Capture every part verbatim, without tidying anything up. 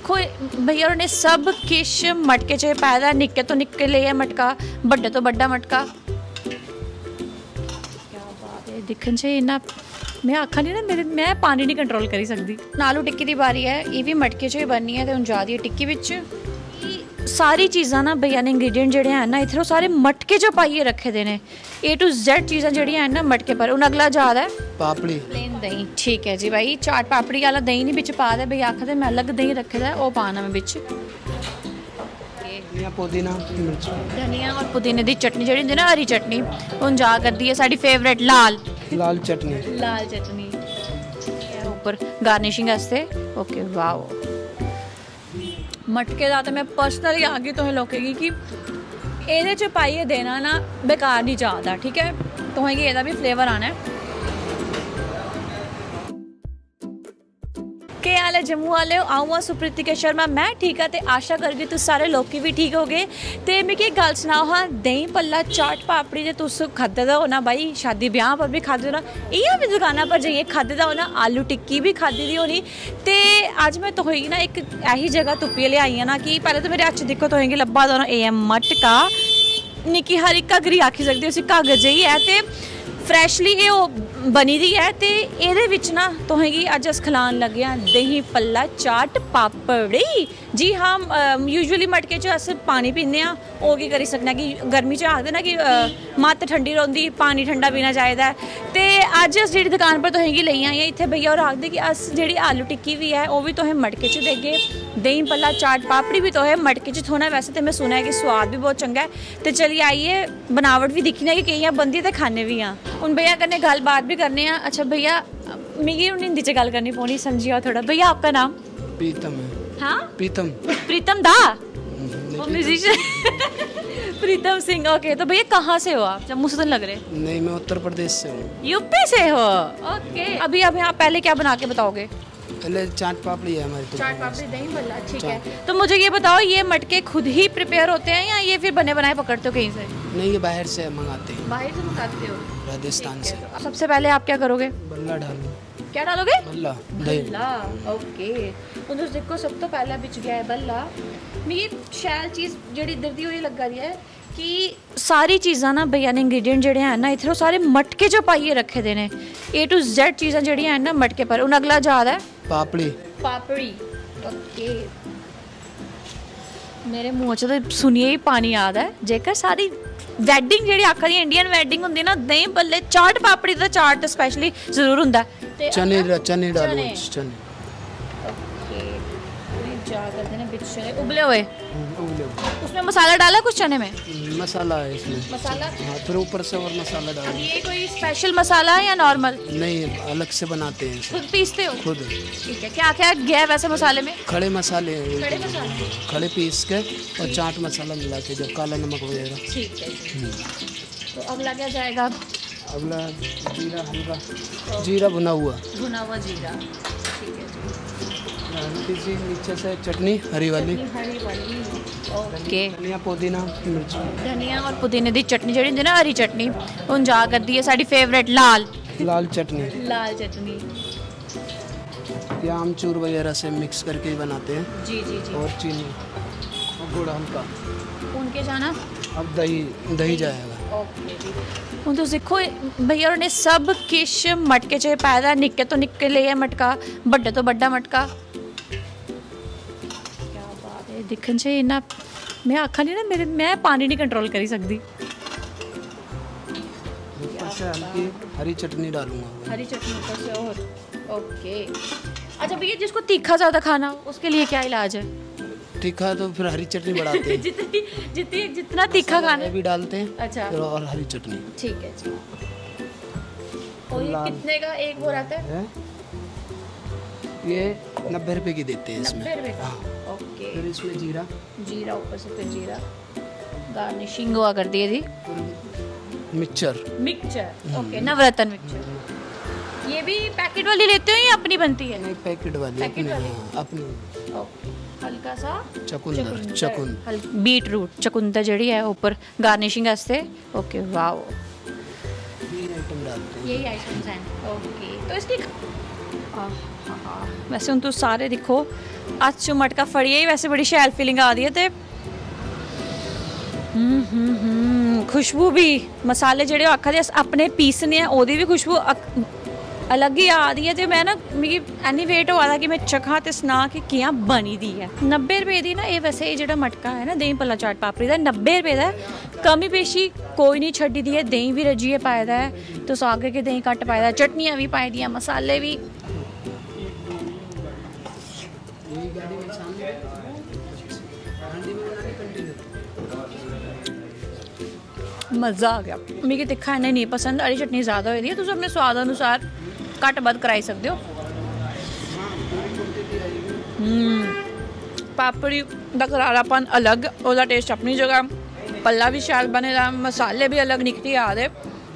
देखो भैया उन्होंने सब किश मटके च पाया दा, निक्के तो निक्के ले मटका, बड़े तो बड़ा मटका। क्या बात है, दिखन से इन्ना मैं आखा नहीं ना, मेरे मैं पानी नहीं कंट्रोल करी सकती। आलू टिक्की की बारी है, ये भी मटके च ही बननी है, तो हम जा दी है टिक्की विच। सारी चीज़ां ना भैया ने इंग्रीडिएंट जेह्ड़े हैं ना इत्थै सारे मटके च पाइए रखे दे ने, ए टू जेड चीज़ां जेह्ड़ियां हैं ना मटके पर। हूँ अगला जा रहा है पापड़ी प्लेन दही, ठीक है जी भाई। चाट पापड़ी वाला दही नहीं बिच पा दे भैया, आखदे मैं अलग दही रखे दा वो पाना मैं बिच। पुदीना मिर्च धनिया और पुदीने दी चटनी जेह्ड़ी होंदी ना हरी चटनी, हूँ जा करदी है साडी फेवरेट लाल लाल चटनी लाल चटनी ऊपर गार्निशिंग वास्ते। ओके वाओ, मटके का तो मैं पर्सनली आगे तुसें लोकें कि एह्दे च पाइयै देना ना बेकार नहीं जाता, ठीक है, तुसें एह्दा भी फ्लेवर आना है। केह् हाल है जम्मू वाले, आऊँ हाँ सुप्रीतिका शर्मा, मैं ठीक है, तो आशा करगी तुस सारे लोग भी ठीक हो गए। तो मिगी एक गल सनाओ हाँ, दही भल्ला चाट पापड़ी जे तुस खाद्धे दा होना भाई, शादी ब्याह पर भी खाद्धे होना, इ'यां भी दुकाना पर जाइए खाद्धे दा होना, आलू टिक्की भी खाद्धी दी होनी। तो अज्ज मैं तुसेंगी ना एक ऐसी जगह तुप्पियै लेआई आं ना कि पहले तो मेरे हत्थ च दिक्खो तुसेंगी लब्भा दा होना ए एम मटका, निक्की हारी घागरी आखी सकदे उसी, घागर जेही है ते फ्रैशली ये बनी दी है। तो ये ना तुसेंगी अज्ज अस खिलान लगे आं दही भल्ला चाट पापड़ी। जी हाँ, यूजुअली मटके च अस पानी पीने आं, ओह् की करी सकने कि गर्मी च आखदे ना कि मत्त ठंडी रौंह्दी, पानी ठंडा पीना चाहिदा। ते अज्ज अस जेह्ड़ी दुकान पर तुसेंगी लेई आए आं, इत्थै भैया होर आखदे कि अस जेह्ड़ी आलू टिक्की भी है ओह् भी तुसें मटके च देगे, दही भल्ला चाट पापड़ी भी तुसें मटके च थोना। वैसे तो मैं सुनेआ कि स्वाद भी बहुत चंगा है। तो चलिए आइए बनावट भी दिक्खने कि कि'यां बनदी ते खाने भी आं। हूँ भैया कन्नै गल्लबात भी करने आं। अच्छा भैया मिगी हूँ हिंदी च गल्ल करनी पौनी, समझी आओ थोड़ा। भैया आपका नाम? प्रीतम है। हाँ प्रीतम प्रीतम दा म्यूजिशियन प्रीतम सिंह। ओके, तो भैया कहाँ से हो आप? जम्मू से तो लग रहे। नहीं, मैं उत्तर प्रदेश से हूँ। यूपी से हो? ओके। अभी अभी आप पहले क्या बना के बताओगे? पहले चाट पापड़ी है हमारी तो चाट पापड़ी दही भल्ला, ठीक है। तो मुझे ये बताओ, ये मटके खुद ही प्रिपेयर होते हैं या ये फिर बने बनाए पकड़ते हो कहीं से? नहीं, ये बाहर से मंगाते हैं। बाहर से मंगाते हो? राजस्थान से। तो सबसे पहले आप क्या करोगे? भल्ला डालो। क्या डालोगे? भल्ला दही। भल्ला, ओके। तो देखो सब तो पहला बिच गया है भल्ला। मिगी शैल चीज़ जेह्ड़ी इधर दी होई लग्गा दी है कि सारी चीज़ां ना भैया ने इंग्रीडिएंट जेह्ड़े हैं ना इत्थै सारे मटके च पाइयै रखे दे ने, ए टू जेड चीज़ां जेह्ड़ियां हैं ना मटके पर। हूँ अगला जा रहा है पापड़ी पापड़ी। ओके, मेरे मुँह च तो सुनिए ही पानी आ रहा है। जेकर सारी वैडिंग जेह्ड़ी आखा दी इंडियन वैडिंग होंदी ना, दही भल्ले चाट पापड़ी दा चाट तो स्पैशली जरूर होंदा है। चने चने डालो चने। ओके, जा करते हैं बिच चने उबले हुए, उसमें मसाला डाला कुछ चने में? मसाला है इसमें मसाला। हाँ, फिर ऊपर से और मसाला डालो। ये कोई स्पेशल मसाला है या नॉर्मल? नहीं, अलग से बनाते हैं। खुद पीसते हो? खुद। ठीक है। क्या क्या गया है वैसे मसाले में? खड़े मसाले हैं, खड़े मसाले खड़े पीस के और चाट मसाला मिला के, जब काला नमक वगैरह। ठीक है। तो अगला क्या जाएगा? अगला जीरा, हल्का जीरा भुना हुआ, भुना हुआ जीरा, ठीक है जी। हल्की सी नीचे से चटनी हरी वाली, हरी वाली। ओके, धनिया पुदीना मिर्च धनिया और पुदीने दी चटनी जेह्ड़ी होंदी ना हरी चटनी, हूँ जा करदी है साडी फेवरेट लाल लाल चटनी लाल चटनी। ये आमचूर वगैरह से मिक्स करके ही बनाते हैं। जी जी जी। और चीनी और गुड़ हल्का। उनके जाना अब दही दही जाएगा। ओके जी। हूँ तुस देखो भैया उन्होंने सब किश मटके च पाया दा, निक्के तो निक्के ले मटका, बड़े तो बड़ा मटका। क्या बात है, दिखन से इन्ना मैं आखा नहीं ना, मेरे मैं पानी नहीं कंट्रोल करी सकती। ऊपर से हल्की हरी चटनी डालूंगा। हरी चटनी ऊपर से और ओके। अच्छा भैया, जिसको तीखा ज़्यादा खाना हो उसके लिए क्या इलाज है? तीखा तो फिर हरी चटनी बढ़ाते हैं। जितनी जितनी जितना तीखा खाना भी डालते हैं। अच्छा, फिर और हरी चटनी। ठीक है जी। और ये कितने का एक वो रहता है? ये नब्बे रुपए की देते हैं इसमें। नब्बे रुपए का। हाँ। ओके। फिर इसमें जीरा जीरा ऊपर से, फिर जीरा गार्निशिंग हुआ कर दी थी। Mixture mixture, okay, Navratan mixture. ये भी पैकेट वाली लेते हो या अपनी बनती है? नहीं, पैकेट वाली। पैकेट वाली अपनी। ओके, हल्का सा चकुंदर चकुंदर बीट रूट चकुंदर जड़ी है ऊपर गार्निशिंग वास्ते। ओके वाओ, ये आइटम डालते हैं। यही आइटम्स हैं। ओके, तो इसकी वैसे हूँ तुम सारे देखो अच चो मटका फड़िए ही वैसे बड़ी शैल फीलिंग आ रही है। तो हम्म हम्म हम्म खुशबू भी मसाले जेडे आखा दे अपने पीसने हैं ओदी भी खुशबू अलग ही आ रही है। तो मैं ना मिगी एनी वेट हुआ था कि मैं चखा तो सना कि कियां बनी दी है। नब्बे रुपए दी ना ये वैसे ये जो मटका है ना दही भल्ला चाट पापड़ी का नब्बे रुपए का कमी पेशी कोई नहीं छड़ी दी है। दही भी रजिए पाए दा है तो आगे के दही घट पाए दा चटनियाँ भी पाई दियाँ मसाले भी। मज़ा आ गया। मिगी तिखा इन्ने नहीं पसंद हरी चटनी ज़्यादा हुई है तुम अपने स्वाद अनुसार घट बद कराई सकते हो। पापड़ी का करारापन अलग उसका टेस्ट अपनी जगह पल्ला भी शैल बने दा मसाले भी अलग निकली आ रहे।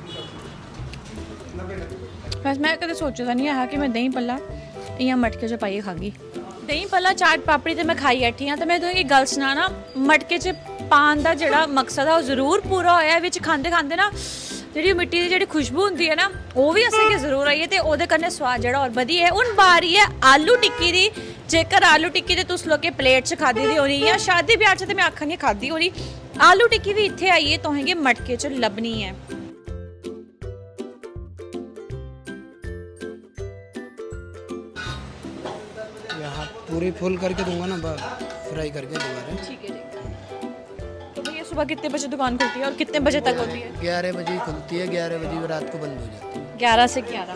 वैसे मैं कदे सोचा नहीं है कि मैं दही पल्ला इं मटके च पाइए खागी। दही पल्ला चाट पापड़ी तो मैं खाई बैठी हाँ। तो मैं तुसेंगी गल सुना मटके च पान का जोड़ा मकसद है वो जरूर पूरा होया। विच खांदे खांदे ना जी मिट्टी की जी खुशबू होंगी है ना वो भी असेंगी जरूर आई है तो वो कन्नै स्वाद जोड़ा और बधी है। हुण बारी है आलू टिक्की की। जेकर आलू टिक्की तो तुस लोग प्लेट च खाधी दी होनी या शादी ब्याह च मैं आखांगी खाधी होनी। आलू टिक्की भी इत्थे आई है तुसेंगी मटके च लभनी है। पूरी फुल करके दूंगा ना फ्राई करके दूंगा। ठीक है तो भैया सुबह कितने बजे दुकान खुलती है और कितने बजे तक होती है? ग्यारह बजे खुलती है, ग्यारह बजे रात को बंद हो जाती है। ग्यारह से ग्यारह।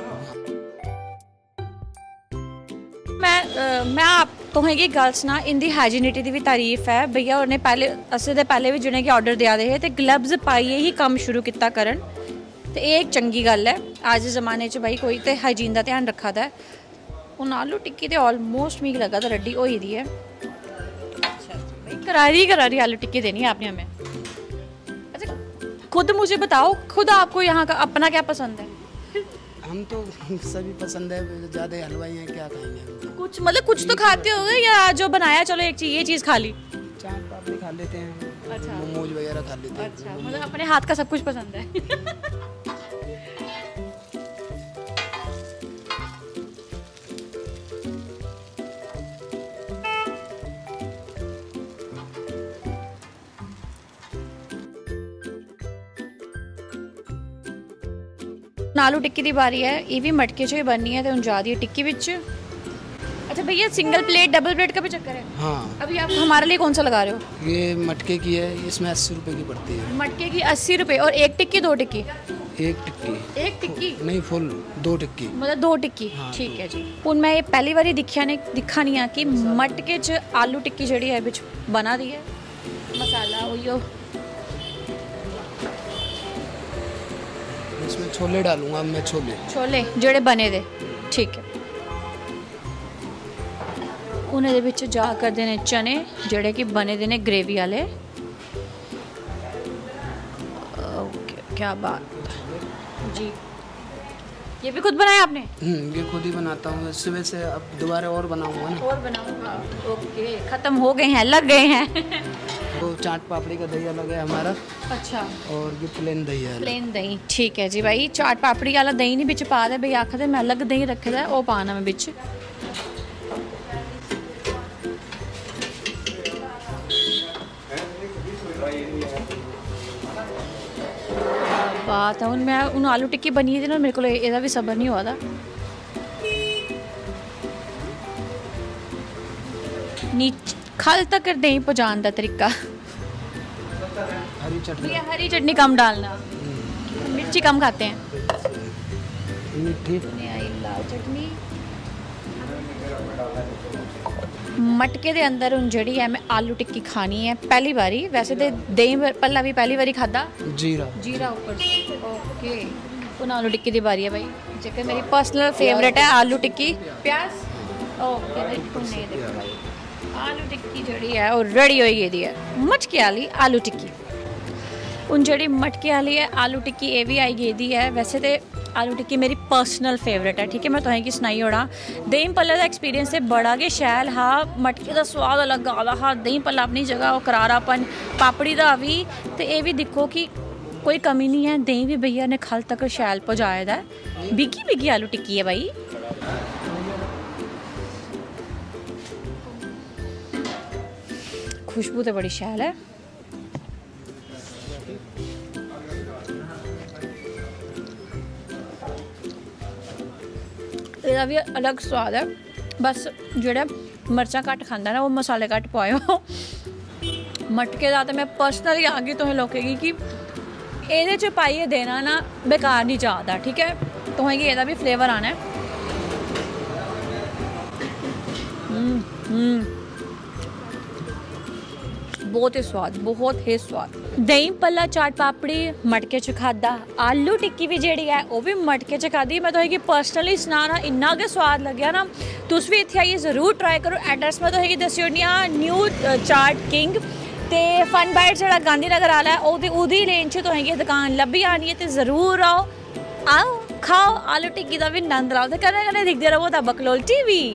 मैं आ, मैं आप तुसेंगी गल सुना इंदी हाइजीनिटी की भी तारीफ है। भैया उन्हें पहले असें ते पहले भी जिन्हें ऑर्डर दिया दे ते ग्लव्स पाइए ही काम शुरू किया करन तो ये एक चंगी गल है। अज जमाने च भाई कोई तो हाइजीन का ध्यान रखा दा है। हूँ आलू टिक्की तो ऑलमोस्ट मिगी लगा था रेडी हो दी है। अच्छा भाई करारी करारी आलू टिक्की देनी है आपने हमें। अच्छा खुद मुझे बताओ खुद आपको यहाँ का अपना क्या पसंद है? हम तो सभी पसंद है ज़्यादा हलवाई हैं क्या खाएंगे। कुछ मतलब कुछ तो खाते होगे या जो बनाया चलो एक चीज़ ये चीज़ खा ली? चाट पापड़ी खा लेते हैं। अच्छा मोमोज वगैरह खा लेते हैं। अच्छा मतलब अपने हाथ का सब कुछ पसंद है। आलू टिक्की की बारी है ये भी मटके च बननी है तो हम जा रही है टिक्की बिच। अच्छा भैया सिंगल प्लेट डबल प्लेट का भी चक्कर है? हाँ। अभी आप हमारे लिए कौन सा लगा रहे हो? ये मटके की है इसमें अस्सी रुपए की पड़ती है। मटके की अस्सी रुपए और एक टिक्की दो टिक्की? एक टिक्की। एक टिक्की नहीं फुल दो टिक्की मतलब दो टिक्की। हाँ, ठीक है जी। हूँ मैं ये पहली बार दिखा ने दिखा नहीं है कि मटके च आलू टिक्की जी है बिच बना दी है मसाला उयो। इसमें छोले डालूंगा मैं छोले छोले जेड़े बने दे ठीक है। उन्हें दे विच जा कर देने चने जेड़े कि बने दे ने ग्रेवी वाले। ओके क्या बात जी। ये भी खुद बनाया आपने? ये खुद ही बनाता हूँ सुबह से अब दोबारा और बनाऊंगा ना। और बनाऊंगा ओके खत्म हो गए हैं लग गए हैं। वो चाट पापड़ी का दही अलग है हमारा। अच्छा और ये प्लेन दही है। प्लेन दही ठीक है जी भाई। चाट पापड़ी वाला दही नहीं बिच पा दे भाई आखदे मैं अलग दही रखे दा वो पाना मैं बिच। बात है मैं उन आलू टिक्की बनी थी ना मेरे को एदा भी सबर नहीं हुआ था। नीच खल तक दही पहुँचाने का तरीका। हरी चटनी हरी चटनी कम डालना मिर्ची कम खाते हैं। मीठी लाल चटनी मटके दे अंदर हुन जड़ी है मैं आलू टिक्की खानी है पहली बारी। वैसे तो दही पल्ला भी पहली बारी खादा जीरा जीरा ऊपर से ओके। हुन आलू टिक्की दी बारी है भाई जेकर मेरी पर्सनल फेवरेट है आलू टिक्की प्याज ओके भाई। आलू टिक्की जड़ी है और रेडी हो गई है मटके वाली आलू टिक्की। हुन जड़ी मटके वाली है आलू टिक्की ये भी आई गई है। वैसे तो आलू टिक्की मेरी पर्सनल फेवरेट है ठीक है। मैं तुसें की सनाई ओड़ा दही भल्ले का एक्सपीरियंस से बड़ा गै शैल हा। मटके का स्वाद अलग आदा हा दही भल्ला अपनी जगह और करारापन पापड़ी का भी तो ये भी दिखो कि कोई कमी नहीं है। दही भी भैया ने खल तक शैल पहुँचाए दा बिगी बिगी आलू टिक्की है भाई। खुशबू तो बड़ी शैल है। ਇਹਦਾ भी अलग स्वाद है, बस ਜਿਹੜਾ ਮਿਰਚਾਂ ਘੱਟ ਖਾਂਦਾ ना वो मसाले घट पाओ। मटके का तो मैं पर्सनली आगे तुसें लोकेगी कि ਇਹਦੇ 'ਚ पाइए देना ना बेकार नहीं जाता, ठीक है। तुसें कि ਇਹਦਾ भी फ्लेवर आना है। हम्म हम्म बहुत ही स्वाद, बहुत ही स्वाद। दही पल्ला चाट पापड़ी मटके च खादा, आलू टिक्की भी जी है वह भी मटके च खादी। मैं तुसेंगी पर्सनली सनाना इन्ना गै स्वाद लग्या ना, तुस भी इत्थे आइए ज़रूर ट्राई करो। एड्रैस मैं तुसेंगी दस्सी ओड़नी आं, न्यू चाट किंग ते फन बाइट जो गांधी नगर आला है ओहदी लेन च तुसेंगी दुकान लब्भी आनी है। तो ज़रूर आओ आओ खाओ आलू टिक्की का भी नंद लाओ, कदें कदें दिखते रहो दा बकलोल टीवी।